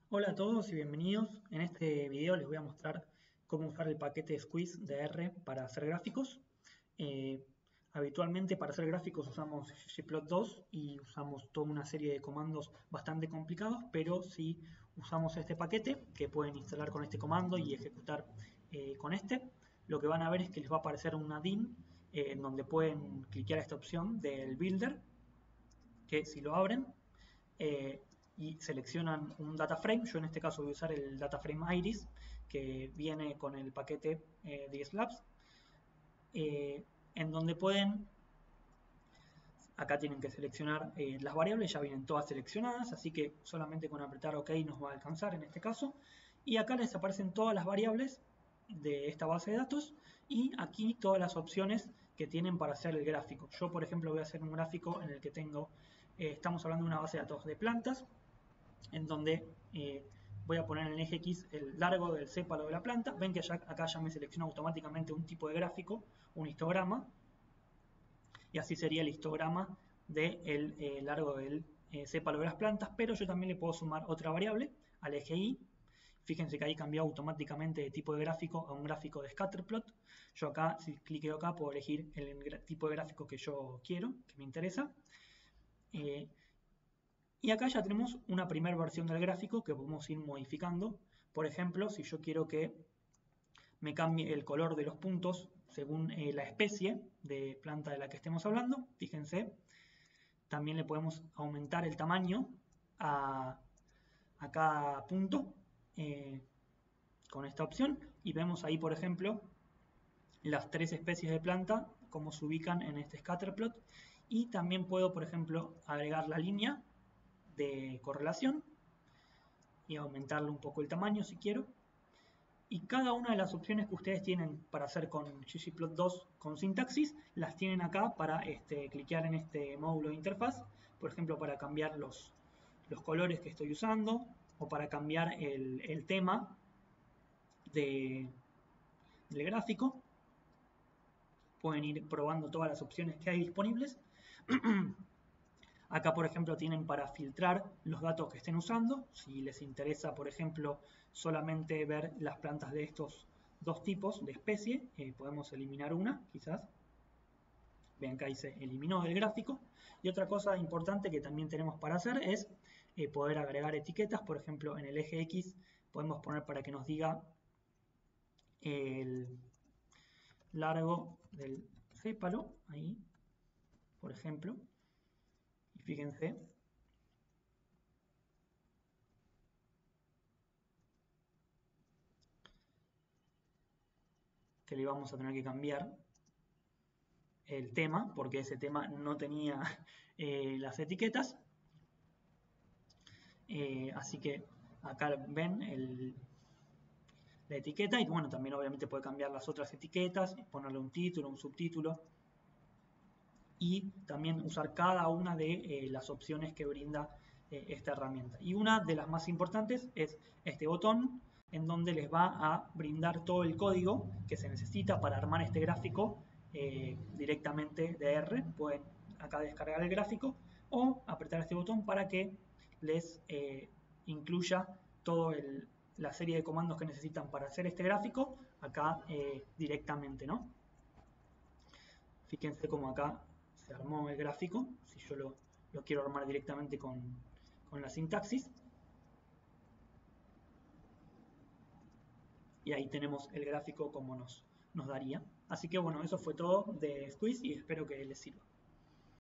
Hola a todos y bienvenidos. En este video les voy a mostrar cómo usar el paquete Squeeze de R para hacer gráficos. Eh, Habitualmente para hacer gráficos usamos ggplot2 y usamos toda una serie de comandos bastante complicados, pero si usamos este paquete que pueden instalar con este comando y ejecutar con este, lo que van a ver es que les va a aparecer una DIN en donde pueden cliquear esta opción del Builder, que si lo abren eh, y seleccionan un data frame. Yo en este caso voy a usar el data frame Iris que viene con el paquete de Slabs, en donde pueden, acá tienen que seleccionar las variables, ya vienen todas seleccionadas, así que solamente con apretar OK nos va a alcanzar en este caso. Y acá les aparecen todas las variables de esta base de datos y aquí todas las opciones que tienen para hacer el gráfico. Yo, por ejemplo, voy a hacer un gráfico en el que tengo, estamos hablando de una base de datos de plantas, en donde voy a poner en el eje X el largo del sépalo de la planta. Ven que acá ya me selecciona automáticamente un tipo de gráfico, un histograma, y así sería el histograma del largo del sépalo de las plantas, pero yo también le puedo sumar otra variable al eje Y. Fíjense que ahí cambió automáticamente de tipo de gráfico a un gráfico de scatterplot. Yo acá, si cliqueo acá, puedo elegir el tipo de gráfico que yo quiero, que me interesa. Y acá ya tenemos una primera versión del gráfico que podemos ir modificando. Por ejemplo, si yo quiero que me cambie el color de los puntos según la especie de planta de la que estemos hablando, fíjense, también le podemos aumentar el tamaño a cada punto con esta opción. Y vemos ahí, por ejemplo, las tres especies de planta, cómo se ubican en este scatterplot. Y también puedo, por ejemplo, agregar la línea de correlación y aumentarle un poco el tamaño si quiero. Y cada una de las opciones que ustedes tienen para hacer con ggplot2 con sintaxis, las tienen acá para cliquear en este módulo de interfaz, por ejemplo, para cambiar los colores que estoy usando o para cambiar el tema del gráfico. Pueden ir probando todas las opciones que hay disponibles. Acá, por ejemplo, tienen para filtrar los datos que estén usando. Si les interesa, por ejemplo, solamente ver las plantas de estos dos tipos de especie, podemos eliminar una, quizás. Vean que ahí se eliminó del gráfico. Y otra cosa importante que también tenemos para hacer es poder agregar etiquetas. Por ejemplo, en el eje X podemos poner para que nos diga el largo del sépalo, ahí, por ejemplo. Y fíjense que le vamos a tener que cambiar el tema, porque ese tema no tenía las etiquetas. Así que acá ven la etiqueta y bueno, también obviamente puede cambiar las otras etiquetas, ponerle un título, un subtítulo y también usar cada una de las opciones que brinda esta herramienta. Y una de las más importantes es este botón, en donde les va a brindar todo el código que se necesita para armar este gráfico directamente de R. Pueden acá descargar el gráfico o apretar este botón para que les incluya toda la serie de comandos que necesitan para hacer este gráfico acá directamente, ¿no? Fíjense cómo acá se armó el gráfico, si yo lo quiero armar directamente con la sintaxis. Y ahí tenemos el gráfico como nos daría. Así que bueno, eso fue todo de Squeeze y espero que les sirva.